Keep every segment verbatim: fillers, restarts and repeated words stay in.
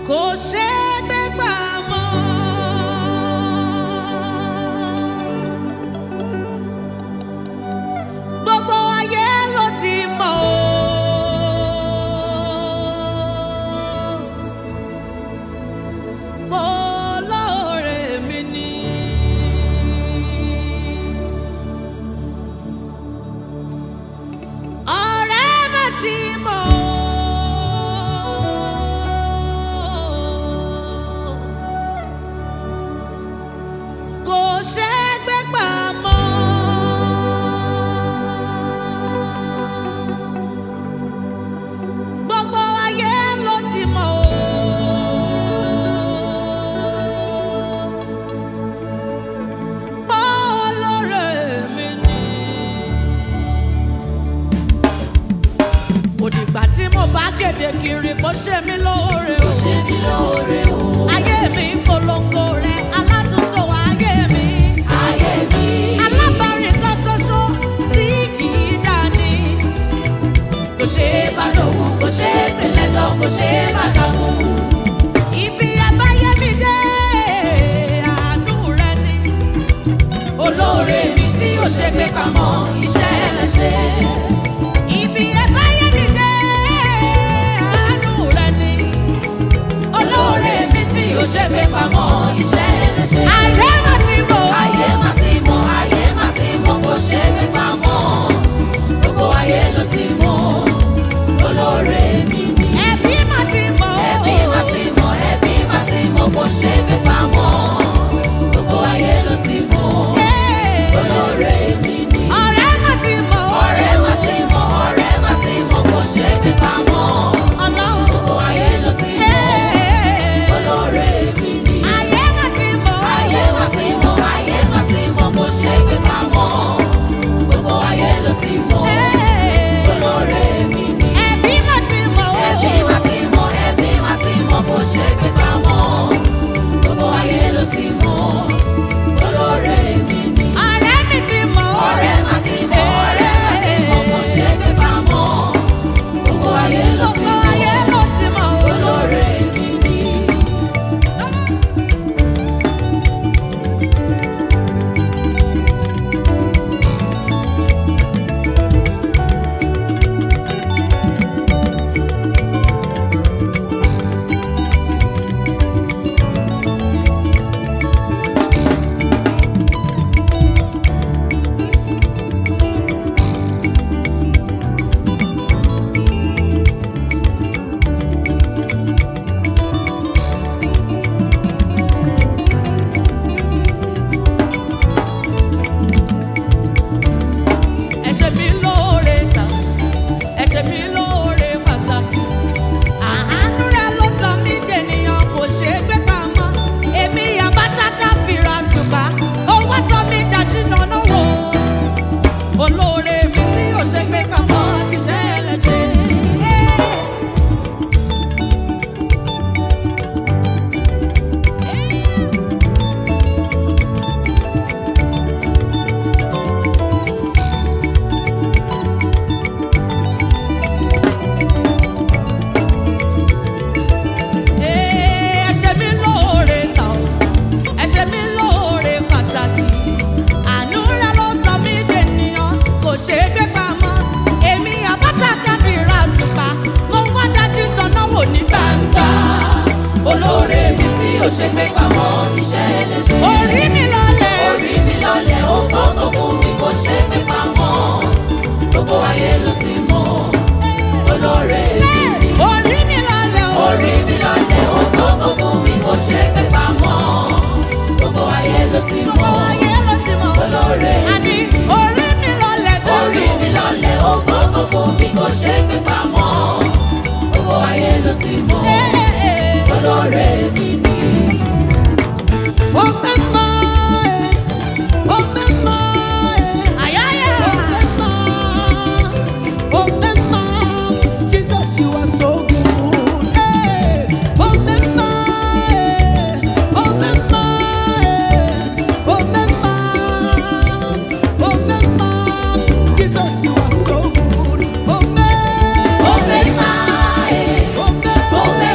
kò ṣe é gbé gbà mọ́. Gbogbo ayé ló ti mọ̀ o. Olóore mi ni. Ọ̀rẹ́ mi ti mọ̀ o. Kò ṣe é gbé gbà mọ́. Gbogbo ayé ló ti mọ̀ o. Olóore mi ni. Òdìgbà tí mo bá kéde kiri kó ṣe mí lóore o. Ó ṣe mí lóore o. Ayé mi ń polongo rẹ̀ alátúntò ayé mi. Ayé mi. Alábàárìn kan ṣoṣo tí kì í dání. Kò ṣe é bá tòun, kò ṣe é pèlè tán, kò ṣe é bá takùn. Ibi abáyé mi dé, àánú rẹ ni. Olóore mi tí ó ṣe gbé pamọ́ iṣẹ́ ẹlẹ́ṣẹ̀. Ibi abáyé mi dé, àánú rẹ ni. Olóore mi tí ó ṣe gbé pamọ́ iṣẹ́ ẹlẹ́ṣẹ̀. Ayé má ti mọ̀. Ayé má ti mọ̀, ayé má ti mọ̀, kò ṣe gbé pamọ́. Gbogbo ayé ló ti mọ̀. Olóore mi ni. Ẹbí má ti mọ̀. Ẹbí má ti mọ̀, ẹbí má ti mọ̀, kò ṣe gbé pamọ́. Gbogbo ayé ló ti mọ̀. Olóore mi ni. Ọ̀rẹ́ má ti mọ̀. Ọ̀rẹ́ má ti mọ̀, ọ̀rẹ́ má ti mọ̀, kò ṣe gbé pamọ́. Ọlọ́run. Gbogbo ayé ló ti mọ̀. Olóore mi ni. Ayé má ti mọ̀. Ayé má ti mọ̀, ayé má ti mọ̀, kò ṣe gbé pamọ́. Gbogbo ayé ló ti mọ̀. Olóore mi ni. Ẹbí má ti mọ̀. Ẹbí má ti mọ̀, ẹbí má ti mọ̀, kò ṣe gbé pamọ́. Gbogbo ayé ló ti mọ̀. Olóore mi ni. Ọ̀rẹ́ mi ti mọ̀. Ọ̀rẹ́ má ti mọ̀, ọ̀rẹ́ má ti mọ̀, kò ṣe gbé pamọ́. Gbogbo ayé ló ti Gbogbo mọ̀. ayé ló ti mọ̀. Olóore mi ni. Ẹ ṣe mí lóore sà, ẹ ṣe mí lóore pàtàkì. Àánú rẹ ló sọ mí dènìyàn, kò ṣe é gbé pamọ́. Èmi àbáta káfíra tùbà, ó wá sọ mí dájú náà wò. Olóore mi tí ò ṣe gbé pamọ́, iṣẹ́ ẹlẹ́ṣẹ̀. Ẹ ṣe mí lóore sà o, ẹ ṣe mí lóore pàtàkì. Àánú rẹ ló sọ mí dènìyàn, kò ṣe é gbé pamọ́. Èmi àbáta káfíra tùpà, mo wá dájú tọ́nà wò ní gbangba. Olóore mi tí ò ṣe gbé pamọ́ iṣẹ́ ẹlẹ́ṣẹ̀. Orí mi lọlẹ̀. Orí mi lọlẹ̀, ó gbọ́dọ̀ fún mi, kò ṣe gbé pamọ́. Gbogbo ayé ló ti mọ̀. Olóore mi ni. Orí mi lọlẹ̀ o. Orí mi lọlẹ̀, ó gbọ́dọ̀ fún mi, kò ṣe gbé pamọ́. Gbogbo ayé ló ti Gbogbo mọ̀. ayé ló ti mọ̀. Olóore mi Àní ni. orí mi lọlẹ̀ Orí Jésù. mi lọlẹ̀, ó gbọ́dọ̀ fún mi, kò ṣe gbé pamọ́. Gbogbo ayé ló ti mọ̀. Olóore mi ni. Ó pẹ́ mọ́ ẹ, ó pẹ́ mọ́ ẹ, àyáyá. Ó pẹ́ mọ́, ó pẹ́ mọ́, Jesus you are so good. Hey. Ó pẹ́ mọ́ ẹ, ó pẹ́ mọ́ ẹ, ó pẹ́ mọ́, ó pẹ́ mọ́, Jesus you are so good. Ó pẹ́, Ó pẹ́ máa ẹ̀, ó pẹ́, ó pẹ́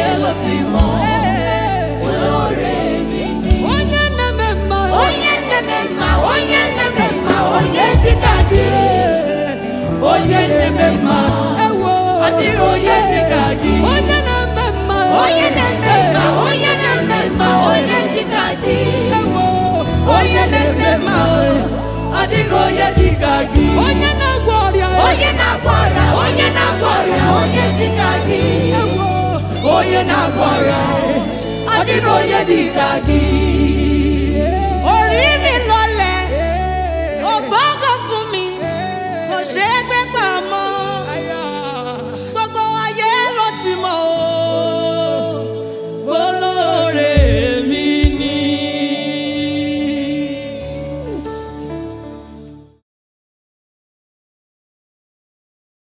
ayé ló ti mọ̀. Olóore mi ni. Onye na-eme mma. Onye na-eme mma, onye na-eme mma, onye dịka gị. Onye na-eme mma, Ewo. ọ dịghị onye dịka gị. Onye na-eme mma. Onye na-eme mma, onye na-eme mma, onye dịka gị. Ewo. Onye na-eme mma, ọ dịghị onye dịka gị. Onye na-agwọ ọrịa. Onye na-agwọ ọrịa, onye na-agwọ ọrịa, onye dịka gị. Ewo. Onye na-agwọ ọrịa, ọ dịghị onye dịka gị.